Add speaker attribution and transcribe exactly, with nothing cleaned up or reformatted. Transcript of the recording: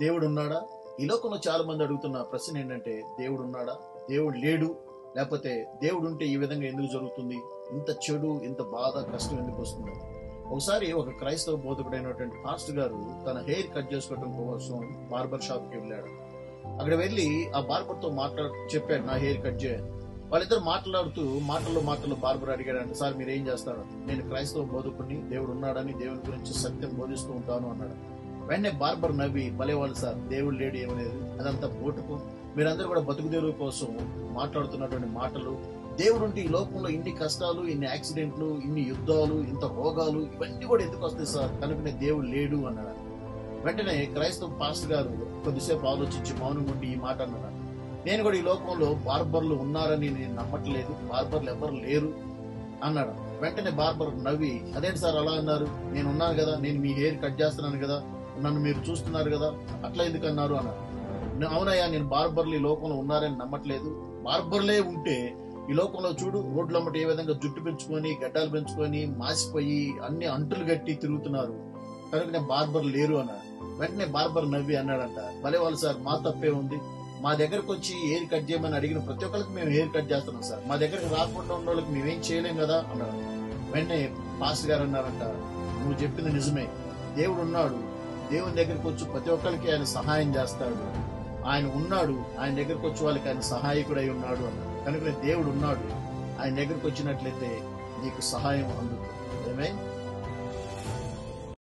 Speaker 1: దేవుడు ఉన్నాడా? ఈ లోకంలో చాలా మంది అడుగుతున్న ప్రశ్న ఏంటంటే, దేవుడు ఉన్నాడా, దేవుడు లేడు, లేకపోతే దేవుడు ఉంటే ఈ విధంగా ఎందుకు జరుగుతుంది, ఇంత చెడు, ఇంత బాధ, కష్టం ఎందుకు వస్తుంది? ఒకసారి ఒక క్రైస్తవ బోధకుడైనటువంటి పాస్టర్ గారు తన హెయిర్ కట్ చేసుకోవడం కోసం బార్బర్ షాప్ కి వెళ్ళాడు. అక్కడ వెళ్ళి ఆ బార్బర్ తో మాట్లాడు చెప్పాడు, నా హెయిర్ కట్ చేయాలి. వాళ్ళిద్దరు మాట్లాడుతూ మాటల్లో మాటల్లో బార్బర్ అడిగాడు, సార్ మీరు ఏం చేస్తారు? నేను క్రైస్తవ బోధకుడిని, దేవుడు ఉన్నాడని, దేవుని గురించి సత్యం బోధిస్తూ ఉంటాను అన్నాడు. వెంటనే బార్బర్ నవ్వి, భలేవాళ్ళు సార్, దేవుడు లేడు ఏమలేదు, అదంతా బోటుకు, మీరందరూ కూడా బతుకుదేరు కోసం మాట్లాడుతున్నటువంటి మాటలు. దేవుడు ఉంటే ఈ లోకంలో ఇన్ని కష్టాలు, ఇన్ని యాక్సిడెంట్లు, ఇన్ని యుద్ధాలు, ఇంత రోగాలు, ఇవన్నీ కూడా ఎందుకు వస్తాయి సార్? కనుకనే దేవుడు లేడు అన్నాడు. వెంటనే క్రైస్తవ పాస్టర్ గారు కొద్దిసేపు ఆలోచించి మౌనం ఉండి ఈ మాట అన్నాడు, నేను కూడా ఈ లోకంలో బార్బర్లు ఉన్నారని నేను నమ్మట్లేదు, బార్బర్లు ఎవరు లేరు అన్నాడు. వెంటనే బార్బర్ నవ్వి, అదేంటి సార్ అలా అన్నారు? నేను ఉన్నాను కదా, నేను మీ హెయిర్ కట్ చేస్తున్నాను కదా, నన్ను మీరు చూస్తున్నారు కదా, అట్లా ఎందుకు అన్నారు అన్నారు. అవునయ్యా, నేను బార్బర్లు ఈ లోకంలో ఉన్నారని నమ్మట్లేదు, బార్బర్లే ఉంటే ఈ లోకంలో చూడు, రోడ్ల మట్టి ఏ విధంగా జుట్టు పెంచుకొని, గడ్డాలు పెంచుకొని, మాసిపోయి అన్ని అంటులు గట్టి తిరుగుతున్నారు, కనుక నేను బార్బర్ లేరు అన్నాడు. వెంటనే బార్బర్ నవ్వి అన్నాడంట, భలే వాళ్ళు సార్, మా తప్పే ఉంది, మా దగ్గరకు వచ్చి హెయిర్ కట్ చేయమని అడిగిన ప్రతి ఒక్కరికి మేము హెయిర్ కట్ చేస్తున్నాం సార్, మా దగ్గరకు రాకుండా ఉన్న వాళ్ళకి మేమేం చేయలేం కదా అన్నాడు. వెంటనే పాస్టర్ గారు అన్నారంట, నువ్వు చెప్పింది నిజమే, దేవుడు ఉన్నాడు, దేవుని దగ్గరకు వచ్చి ప్రతి ఒక్కరికి ఆయన సహాయం చేస్తాడు, ఆయన ఉన్నాడు, ఆయన దగ్గరకు వచ్చి వాళ్ళకి ఆయన సహాయకుడై ఉన్నాడు అన్నాడు. కనుక దేవుడు ఉన్నాడు, ఆయన దగ్గరకు వచ్చినట్లయితే నీకు సహాయం అందుతుంది.